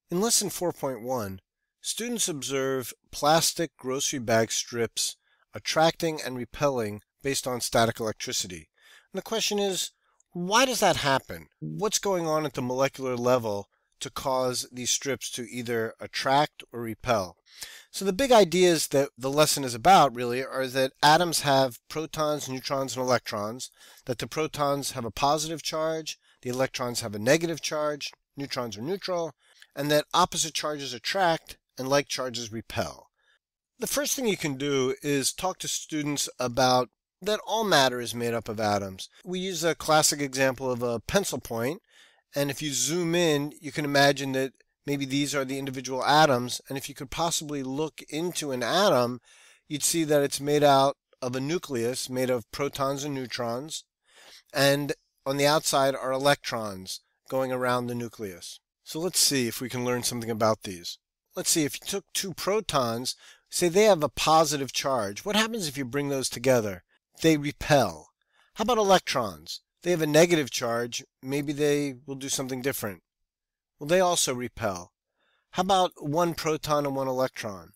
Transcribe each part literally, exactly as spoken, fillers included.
In Lesson four point one, students observe plastic grocery bag strips attracting and repelling based on static electricity. And the question is, why does that happen? What's going on at the molecular level to cause these strips to either attract or repel? So the big ideas that the lesson is about really are that atoms have protons, neutrons, and electrons, that the protons have a positive charge, the electrons have a negative charge, neutrons are neutral, and that opposite charges attract and like charges repel. The first thing you can do is talk to students about that all matter is made up of atoms. We use a classic example of a pencil point, and if you zoom in, you can imagine that maybe these are the individual atoms, and if you could possibly look into an atom, you'd see that it's made out of a nucleus made of protons and neutrons, and on the outside are electrons going around the nucleus. So let's see if we can learn something about these. Let's see, if you took two protons, say they have a positive charge, what happens if you bring those together? They repel. How about electrons? They have a negative charge, maybe they will do something different. Well, they also repel. How about one proton and one electron?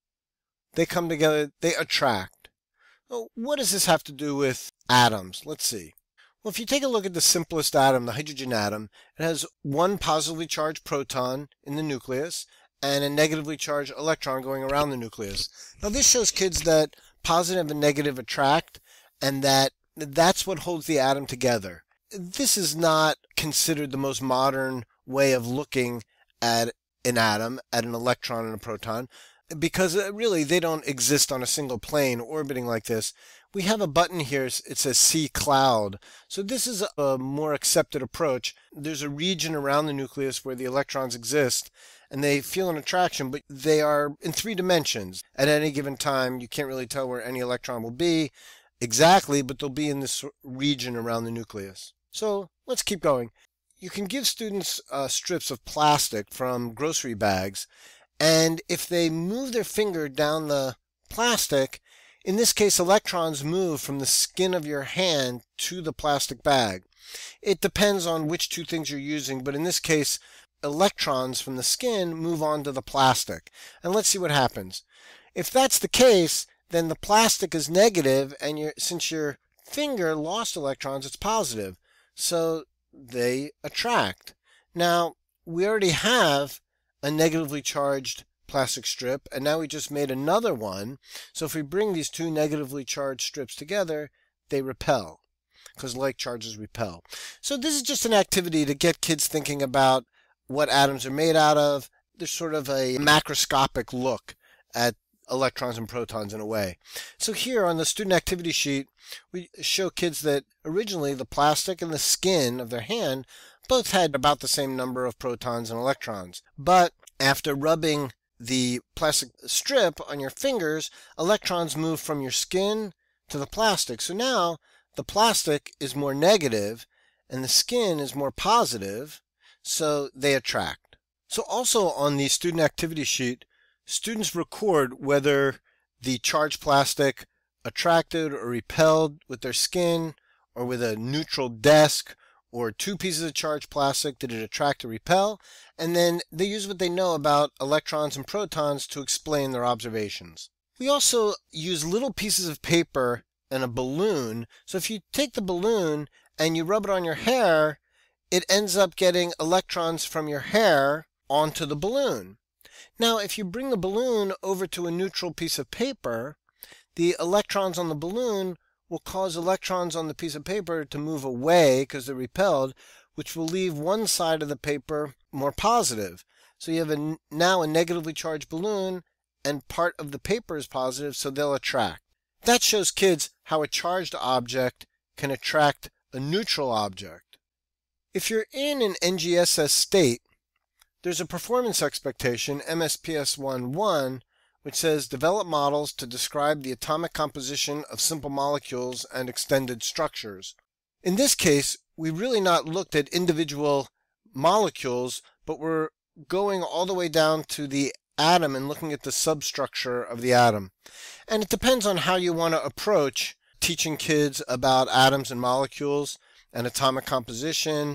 They come together, they attract. Well, what does this have to do with atoms? Let's see. Well, if you take a look at the simplest atom, the hydrogen atom, it has one positively charged proton in the nucleus and a negatively charged electron going around the nucleus. Now this shows kids that positive and negative attract, and that that's what holds the atom together. This is not considered the most modern way of looking at an atom, at an electron and a proton, because really they don't exist on a single plane orbiting like this. We have a button here, it says see cloud. So this is a more accepted approach. There's a region around the nucleus where the electrons exist, and they feel an attraction, but they are in three dimensions. At any given time, you can't really tell where any electron will be exactly, but they'll be in this region around the nucleus. So let's keep going. You can give students uh, strips of plastic from grocery bags, and if they move their finger down the plastic, in this case electrons move from the skin of your hand to the plastic bag. It depends on which two things you're using, but in this case electrons from the skin move onto the plastic. And let's see what happens. If that's the case, then the plastic is negative, and you're, since your finger lost electrons, it's positive. So they attract. Now, we already have a negatively charged plastic strip, and now we just made another one. So if we bring these two negatively charged strips together, they repel, because like charges repel. So this is just an activity to get kids thinking about what atoms are made out of. There's sort of a macroscopic look at electrons and protons in a way. So here on the student activity sheet, we show kids that originally the plastic and the skin of their hand both had about the same number of protons and electrons. But after rubbing the plastic strip on your fingers, electrons move from your skin to the plastic. So now the plastic is more negative and the skin is more positive, so they attract. So also on the student activity sheet, students record whether the charged plastic attracted or repelled with their skin, or with a neutral desk, or two pieces of charged plastic, did it attract or repel? And then they use what they know about electrons and protons to explain their observations. We also use little pieces of paper and a balloon. So if you take the balloon and you rub it on your hair, it ends up getting electrons from your hair onto the balloon. Now, if you bring the balloon over to a neutral piece of paper, the electrons on the balloon will cause electrons on the piece of paper to move away because they're repelled, which will leave one side of the paper more positive. So you have a, now a negatively charged balloon, and part of the paper is positive, so they'll attract. That shows kids how a charged object can attract a neutral object. If you're in an N G S S state, there's a performance expectation, M S P S one one, which says develop models to describe the atomic composition of simple molecules and extended structures. In this case, we've really not looked at individual molecules, but we're going all the way down to the atom and looking at the substructure of the atom. And it depends on how you want to approach teaching kids about atoms and molecules and atomic composition.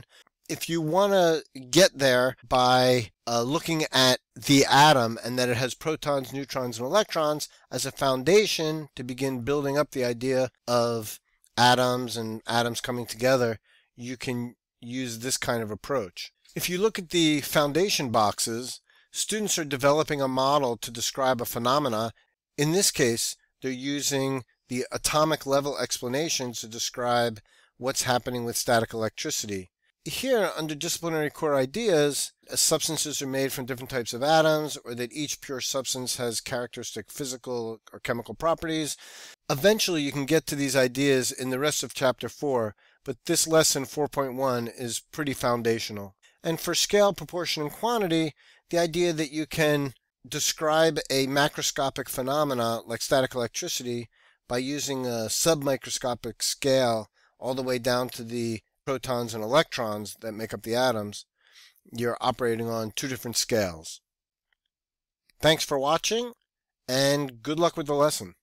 if you want to get there by uh, looking at the atom and that it has protons, neutrons, and electrons as a foundation to begin building up the idea of atoms and atoms coming together, you can use this kind of approach. If you look at the foundation boxes, students are developing a model to describe a phenomena. In this case, they're using the atomic level explanations to describe what's happening with static electricity. Here, under disciplinary core ideas, substances are made from different types of atoms, or that each pure substance has characteristic physical or chemical properties. Eventually, you can get to these ideas in the rest of Chapter four, but this lesson four point one is pretty foundational. And for scale, proportion, and quantity, the idea that you can describe a macroscopic phenomena like static electricity by using a submicroscopic scale all the way down to the protons and electrons that make up the atoms, you're operating on two different scales. Thanks for watching, and good luck with the lesson.